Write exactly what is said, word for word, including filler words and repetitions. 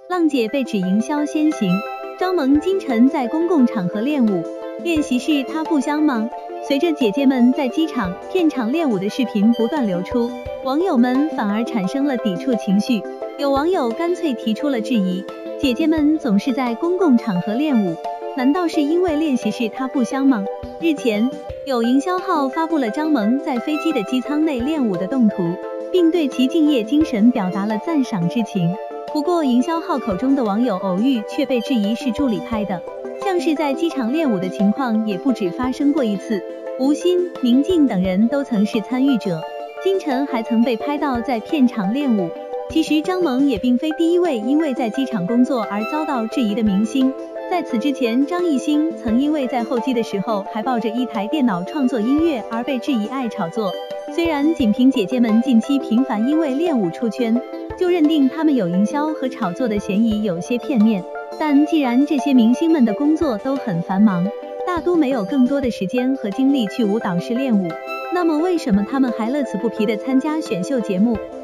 浪姐被指营销先行，张萌金晨在公共场合练舞，练习是她不香吗？随着姐姐们在机场、片场练舞的视频不断流出，网友们反而产生了抵触情绪，有网友干脆提出了质疑，姐姐们总是在公共场合练舞，难道是因为练习是她不香吗？日前，有营销号发布了张萌在飞机的机舱内练舞的动图，并对其敬业精神表达了赞赏之情。不过营销号口中的网友偶遇却被质疑是助理拍的，像是在机场练舞的情况也不止发生过一次，吴昕、宁静等人都曾是参与者，金晨还曾被拍到在片场练舞。其实张萌也并非第一位因为在机场工作而遭到质疑的明星，在此之前，张艺兴曾因为在候机的时候还抱着一台电脑创作音乐而被质疑爱炒作。虽然仅凭姐姐们近期频繁因为练舞出圈，就认定他们有营销和炒作的嫌疑有些片面，但既然这些明星们的工作都很繁忙，大都没有更多的时间和精力去舞蹈室练舞，那么为什么他们还乐此不疲地参加选秀节目？